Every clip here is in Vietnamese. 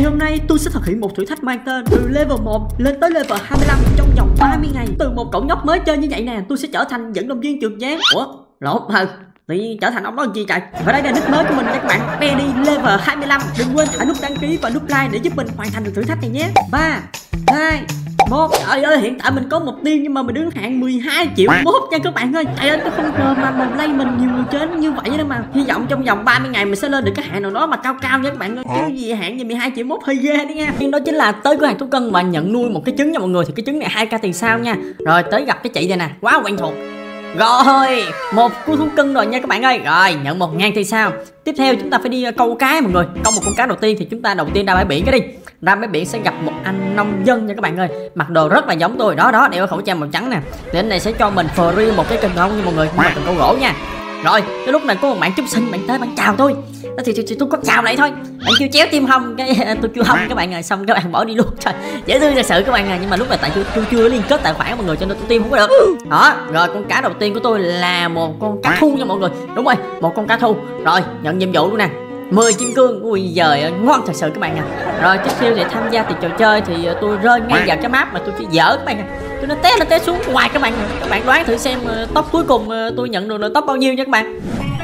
hôm nay tôi sẽ thực hiện một thử thách mang tên từ level 1 lên tới level 25 trong vòng 30 ngày. Từ một cậu nhóc mới chơi như vậy nè, tôi sẽ trở thành vận động viên trượt ván. Ủa, lộn hả? Tự nhiên trở thành ông đó làm gì trời? Và đây là nick mới của mình nha các bạn, Penny level 25. Đừng quên thả nút đăng ký và nút like để giúp mình hoàn thành được thử thách này nhé. 3, 2, 1. Trời ơi, hiện tại mình có mục tiêu nhưng mà mình đứng hạng 12 triệu mốt nha các bạn ơi. Trời ơi, tôi không ngờ mà mình lay mình nhiều người chơi như vậy đó mà. Hy vọng trong vòng 30 ngày mình sẽ lên được cái hạng nào đó mà cao cao nha các bạn ơi. Chứ gì hạng gì 12 triệu mốt hơi ghê đấy nha. Nhưng đó chính là tới cửa hàng thú cưng và nhận nuôi một cái trứng nha mọi người. Thì cái trứng này 2k tiền sao nha. Rồi tới gặp cái chị này nè, quá quen thuộc. Rồi, một cú thú cưng rồi nha các bạn ơi. Rồi, nhận 1000 thì sao? Tiếp theo chúng ta phải đi câu cá mọi người. Câu một con cá đầu tiên thì chúng ta đầu tiên ra bãi biển cái đi. Ra bãi biển sẽ gặp một anh nông dân nha các bạn ơi. Mặc đồ rất là giống tôi. Đó đó, đeo khẩu trang màu trắng nè. Thì anh này sẽ cho mình free một cái cần câu nha mọi người. Nhưng mà cần câu gỗ nha. Rồi, cái lúc này có một bạn trúc sinh, bạn tới bạn chào tôi. Thì tôi có chào lại thôi. Bạn kêu chéo tim hông, cái tôi kêu hông các bạn ơi, xong các bạn bỏ đi luôn. Trời, dễ thương thật sự các bạn à. Nhưng mà lúc này tại tôi chưa liên kết tài khoản mọi người cho nên tôi tim không có được. Đó, rồi con cá đầu tiên của tôi là một con cá thu nha mọi người. Đúng rồi, một con cá thu. Rồi, nhận nhiệm vụ luôn nè. 10 kim cương. Ui giời ơi, ngon thật sự các bạn à. Rồi tiếp theo để tham gia thì trò chơi thì tôi rơi ngay vào cái map mà tôi chỉ dở các bạn à. Tôi nó té xuống ngoài các bạn à. Các bạn đoán thử xem top cuối cùng tôi nhận được là top bao nhiêu nha các bạn.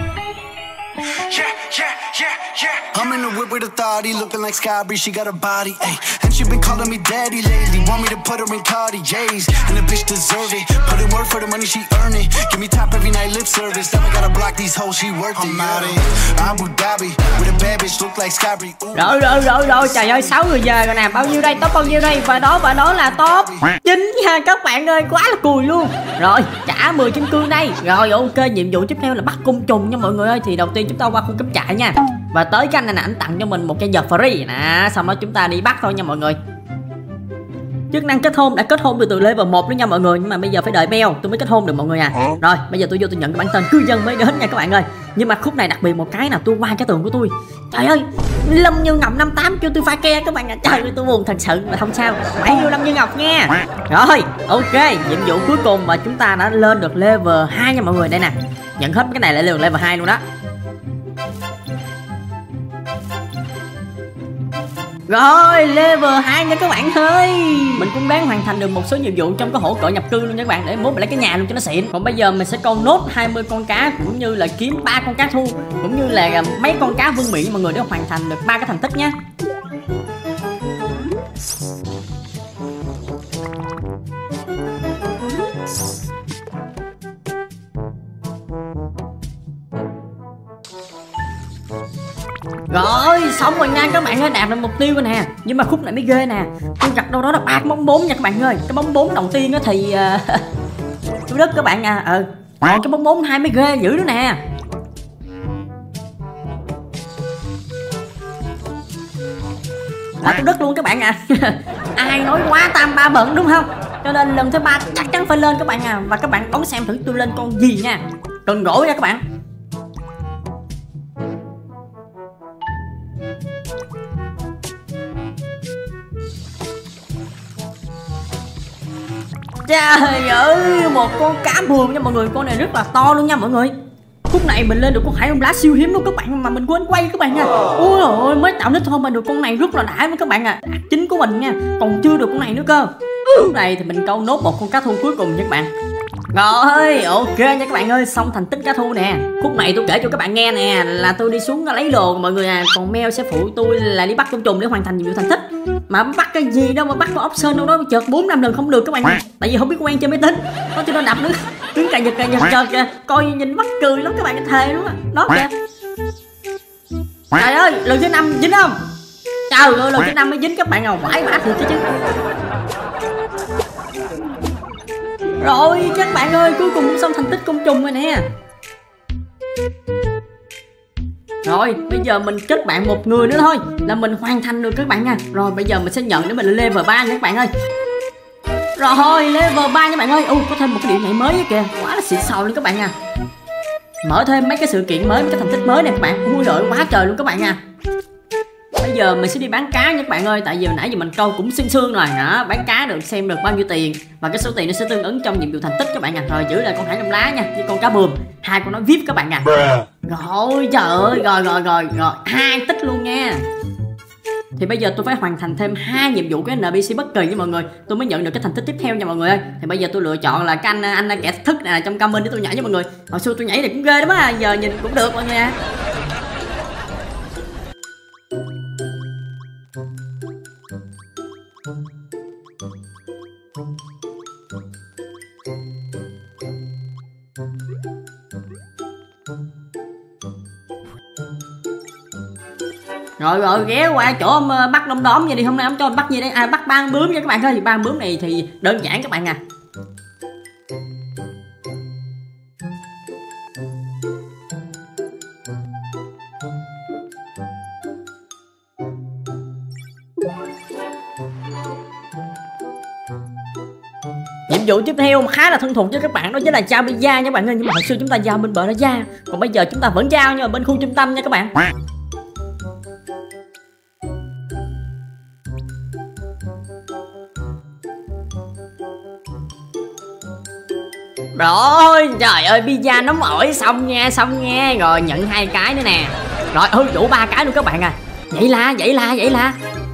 I'm in the whip with authority, looking like Sky, she got a body, ayy. And she been calling me daddy lately, want me to put her in Cartiers, and the bitch deserve it. Put in work for the money she earn it. Give me top every night, lip service. Never gotta block these hoes, she worth it. I'm out in Abu Dhabi with a bad bitch, look like Sky. Rồi, trời ơi, 6 người giờ rồi nè, bao nhiêu đây, top bao nhiêu đây? Và đó là top 9 nha các bạn ơi, quá là cùi luôn. Rồi, trả 10 kim cương đây. Rồi ok, nhiệm vụ tiếp theo là bắt côn trùng nha mọi người ơi. Thì đầu tiên chúng ta qua khu cắm trại nha. Và tới cái anh này nè, anh tặng cho mình một cái giờ free nè, xong đó chúng ta đi bắt thôi nha mọi người. Chức năng kết hôn đã kết hôn từ level 1 đó nha mọi người, nhưng mà bây giờ phải đợi beo tôi mới kết hôn được mọi người à. Rồi, bây giờ tôi vô tôi nhận cái bản tên cư dân mới đến nha các bạn ơi. Nhưng mà khúc này đặc biệt một cái là tôi qua cái tường của tôi. Trời ơi, Lâm Như Ngọc 58 kêu tôi pha ke các bạn à. Trời ơi, tôi buồn thật sự mà không sao. Hãy vô Lâm Như Ngọc nha. Rồi, ok, nhiệm vụ cuối cùng và chúng ta đã lên được level 2 nha mọi người. Đây nè. Nhận hết cái này lại lên level 2 luôn đó. Rồi, level 2 nha các bạn ơi. Mình cũng đang hoàn thành được một số nhiệm vụ trong cái hỗ trợ nhập cư luôn nha các bạn, để mốt mình lấy cái nhà luôn cho nó xịn. Còn bây giờ mình sẽ câu nốt 20 con cá, cũng như là kiếm 3 con cá thu, cũng như là mấy con cá vương miện mọi người, để hoàn thành được 3 cái thành tích nhá. Rồi, xong rồi nha các bạn ơi, đạt được mục tiêu rồi nè. Nhưng mà khúc này mới ghê nè. Tôi gặp đâu đó là 3 cái bóng 4 nha các bạn ơi. Cái bóng 4 đầu tiên á thì tôi đất các bạn à. Còn cái bóng 4 2 mới ghê dữ nữa nè. Là tôi đất luôn các bạn à. Ai nói quá tam ba bận đúng không? Cho nên lần thứ 3 chắc chắn phải lên các bạn à. Và các bạn đón xem thử tôi lên con gì nha. Cần gỗ nha các bạn. Trời ơi, một con cá bườm nha mọi người. Con này rất là to luôn nha mọi người. Khúc này mình lên được con hải ong lá siêu hiếm luôn các bạn, mà mình quên quay các bạn nha. Ôi ôi, mới tạo nick thôi mà được con này rất là đã với các bạn à. Đạt chính của mình nha, còn chưa được con này nữa cơ. Lúc này thì mình câu nốt một con cá thu cuối cùng nha các bạn. Rồi, ok nha các bạn ơi, xong thành tích cá thu nè. Khúc này tôi kể cho các bạn nghe nè, là tôi đi xuống lấy đồ mọi người à. Còn Mel sẽ phụ tôi là đi bắt côn trùng để hoàn thành nhiệm vụ thành tích. Mà bắt cái gì đâu mà bắt con option đâu đó chợt 4-5 lần không được các bạn. Tại vì không biết quen chơi máy tính. Nó cho nó đập nữa. Đứng cà giật kìa. Coi nhìn mắc cười lắm các bạn, thề luôn á. Đó kìa. Trời ơi, lần thứ 5 dính không? Trời ơi, lần thứ 5 mới dính các bạn à, quái bả thiệt chứ. Rồi các bạn ơi, cuối cùng cũng xong thành tích côn trùng rồi nè. Rồi bây giờ mình kết bạn một người nữa thôi là mình hoàn thành được các bạn nha. Rồi bây giờ mình sẽ nhận để mình lên level 3 nha các bạn ơi. Rồi level 3 nha các bạn ơi. Có thêm một cái điểm nhảy mới kìa, quá là xịn sò luôn các bạn à. Mở thêm mấy cái sự kiện mới, mấy cái thành tích mới nè các bạn. Ui giời, quá trời luôn các bạn à. Bây giờ mình sẽ đi bán cá nha các bạn ơi. Tại vì nãy giờ mình câu cũng xương rồi đó. Bán cá được xem được bao nhiêu tiền. Và cái số tiền nó sẽ tương ứng trong nhiệm vụ thành tích các bạn à. Rồi giữ lại con hải ong lá nha, với con cá bườm. 2 con nó VIP các bạn à. Rồi trời ơi, rồi 2 tích luôn nha. Thì bây giờ tôi phải hoàn thành thêm 2 nhiệm vụ cái NPC bất kỳ với mọi người, tôi mới nhận được cái thành tích tiếp theo nha mọi người ơi. Thì bây giờ tôi lựa chọn là cái anh kẻ thức này trong comment để tôi nhảy cho mọi người. Hồi xưa tôi nhảy thì cũng ghê lắm á, giờ nhìn cũng được mọi người à. Rồi ghé qua chỗ ông bắt đom đóm vậy đi, hôm nay ông cho bắt gì đây? À, bắt ban bướm nha các bạn ơi. Thì ban bướm này thì đơn giản các bạn à. Nhiệm vụ tiếp theo khá là thân thuộc cho các bạn, đó chính là giao pizza nha các bạn ơi. Nhưng mà hồi xưa chúng ta giao bên bờ nó ra, còn bây giờ chúng ta vẫn giao nhưng mà bên khu trung tâm nha các bạn. Rồi, trời ơi, pizza nóng ổi xong nha. Rồi nhận 2 cái nữa nè. Rồi đủ 3 cái luôn các bạn à. Vậy là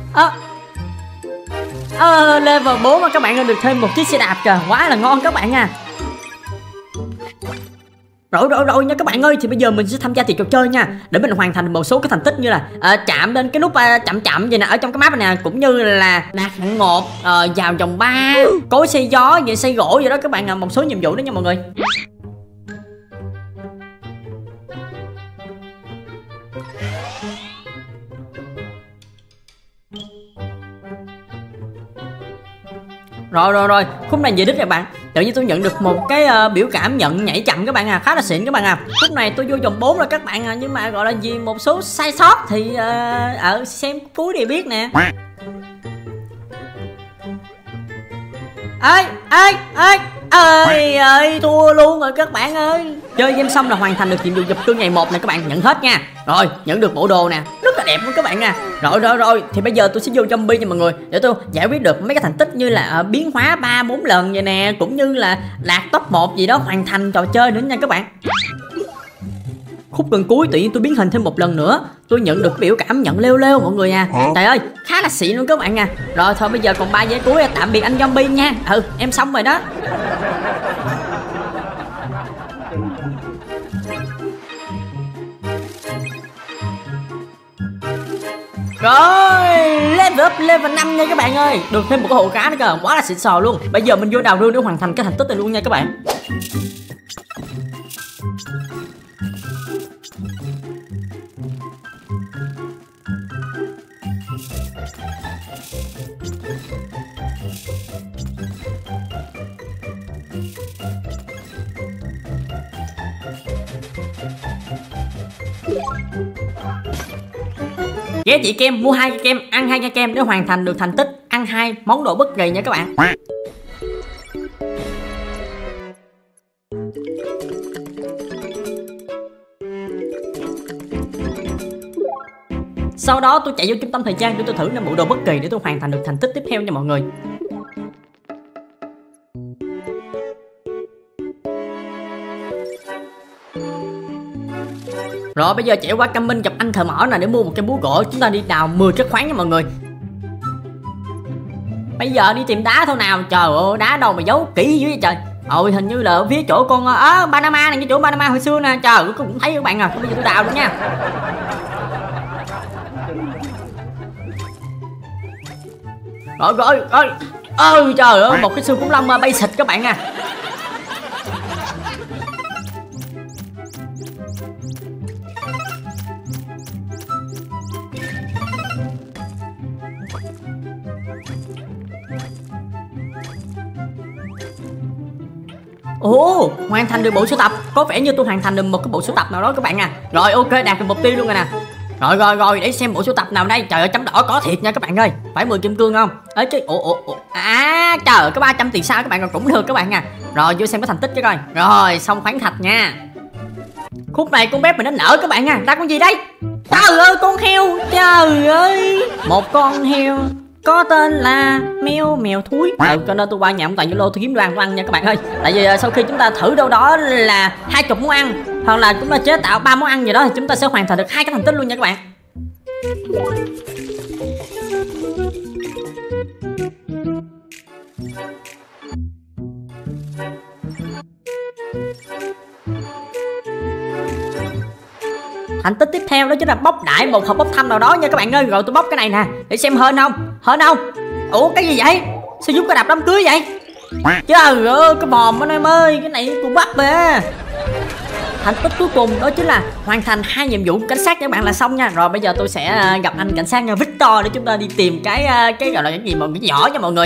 level 4 các bạn ơi, được thêm một chiếc xe đạp kìa, quá là ngon các bạn à. Rồi nha các bạn ơi, thì bây giờ mình sẽ tham gia tiệc trò chơi nha, để mình hoàn thành một số cái thành tích như là chạm lên cái nút chậm vậy nè ở trong cái map này nè, cũng như là đạt hạng 1, vào vòng 3, cối xây gió vậy, xây gỗ vậy đó các bạn à, một số nhiệm vụ đó nha mọi người. Rồi, khúc này về đích rồi bạn. Tự nhiên tôi nhận được một cái biểu cảm nhận nhảy chậm các bạn à, khá là xịn các bạn à. Khúc này tôi vô vòng 4 rồi các bạn à, nhưng mà gọi là vì một số sai sót thì ở xem cuối thì biết nè. Ơi thua luôn rồi các bạn ơi. Chơi game xong là hoàn thành được nhiệm vụ dập cương ngày 1 này các bạn, nhận hết nha. Rồi nhận được bộ đồ nè, rất là đẹp luôn các bạn à. Rồi thì bây giờ tôi sẽ vô zombie cho mọi người để tôi giải quyết được mấy cái thành tích như là biến hóa 3-4 lần vậy nè, cũng như là đạt top 1 gì đó, hoàn thành trò chơi nữa nha các bạn. Khúc gần cuối tự nhiên tôi biến hình thêm một lần nữa, tôi nhận được biểu cảm nhận leo mọi người à. Trời ơi, khá là xịn luôn các bạn à. Rồi thôi bây giờ còn 3 giây cuối, tạm biệt anh zombie nha. Em xong rồi đó. Rồi level up level 5 nha các bạn ơi, được thêm một cái hồ cá nữa cơ, quá là xịn sò luôn. Bây giờ mình vô đào rương để hoàn thành cái thành tích này luôn nha các bạn. Ghé chị Kem mua 2 cái kem, ăn 2 cái kem để hoàn thành được thành tích ăn 2 món đồ bất kỳ nha các bạn. Sau đó tôi chạy vô trung tâm thời trang để tôi thử 5 bộ đồ bất kỳ để tôi hoàn thành được thành tích tiếp theo nha mọi người. Rồi bây giờ chạy qua Cam Minh gặp anh thợ mỏ nè để mua một cái búa gỗ, chúng ta đi đào 10 cái khoáng nha mọi người. Bây giờ đi tìm đá thôi nào. Trời ơi, đá đâu mà giấu kỹ dữ vậy trời. Hình như là ở phía chỗ con Panama này, cái chỗ Panama hồi xưa nè. Trời ơi, cũng thấy các bạn à. Bây giờ tôi đào luôn nha. Rồi trời ơi, một cái xương khủng long bay xịt các bạn à. Ồ, hoàn thành được bộ sưu tập. Có vẻ như tôi hoàn thành được một cái bộ sưu tập nào đó các bạn à. Rồi ok, đạt được mục tiêu luôn rồi nè. Rồi để xem bộ sưu tập nào đây. Trời ơi, chấm đỏ có thiệt nha các bạn ơi. Phải 10 kim cương không? Ấy chứ. Trời ơi, có 300 tiền sao các bạn, cũng được các bạn à. Rồi vô xem cái thành tích chứ coi. Rồi xong khoáng thạch nha. Khúc này con bếp mình nó nở các bạn à. Ra con gì đây? Trời ơi, con heo. Trời ơi, một con heo có tên là mèo thúi. Cho nên tôi qua nhà ông Toàn Zalo tôi kiếm đồ ăn nha các bạn ơi. Tại vì sau khi chúng ta thử đâu đó là 20 món ăn, hoặc là chúng ta chế tạo 3 món ăn gì đó, thì chúng ta sẽ hoàn thành được 2 cái thành tích luôn nha các bạn. Thành tích tiếp theo đó chính là bóc đại một hộp bốc thăm nào đó nha các bạn ơi. Rồi tôi bóc cái này nè để xem hên không. Hên không? Ủa cái gì vậy? Sao giúp cái đạp đám cưới vậy? Trời ơi cái mồm anh em ơi, cái này cũng bắt về. Thành tích cuối cùng đó chính là hoàn thành 2 nhiệm vụ cảnh sát các bạn là xong nha. Rồi bây giờ tôi sẽ gặp anh cảnh sát Victor để chúng ta đi tìm cái gọi là cái gì mà cái giỏ cho mọi người.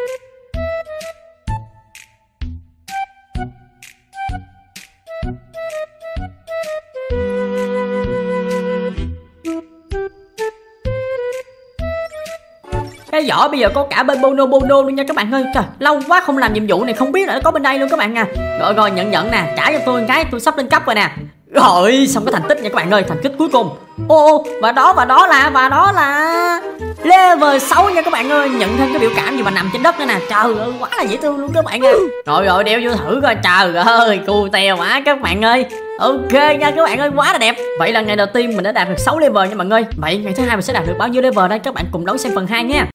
Cái giỏ bây giờ có cả bên Bono luôn nha các bạn ơi. Trời, lâu quá không làm nhiệm vụ này, không biết là nó có bên đây luôn các bạn à. Rồi nhận nè, trả cho tôi một cái, tôi sắp lên cấp rồi nè. Rồi xong cái thành tích nha các bạn ơi, thành tích cuối cùng. Ô và đó là level 6 nha các bạn ơi. Nhận thêm cái biểu cảm gì mà nằm trên đất nữa nè. Trời ơi quá là dễ thương luôn các bạn ơi. Rồi đeo vô thử coi. Trời ơi cu teo quá các bạn ơi. Ok nha các bạn ơi, quá là đẹp. Vậy là ngày đầu tiên mình đã đạt được 6 level nha mọi người. Vậy ngày thứ hai mình sẽ đạt được bao nhiêu level đây, các bạn cùng đón xem phần 2 nha.